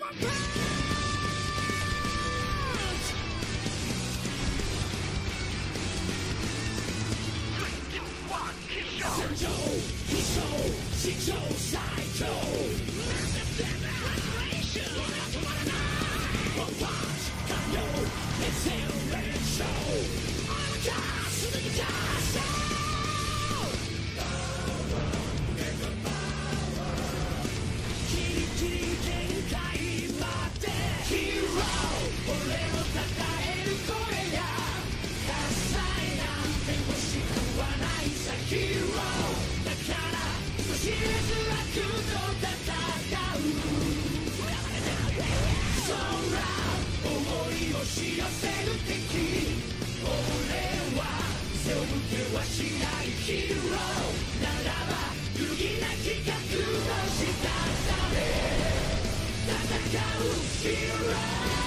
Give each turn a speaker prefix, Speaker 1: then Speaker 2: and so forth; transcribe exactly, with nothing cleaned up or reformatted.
Speaker 1: 史上最強ワンパンチ完了連戦連勝あなたすぐに出そうキリキリ限界までヒーロー俺の称える声や喝采なんて欲しくはないさヒーローだから知れず悪と戦う空思い押し寄せる敵俺は背を向けはしないヒーローならば揺るぎなき覚悟したため戦うヒーロー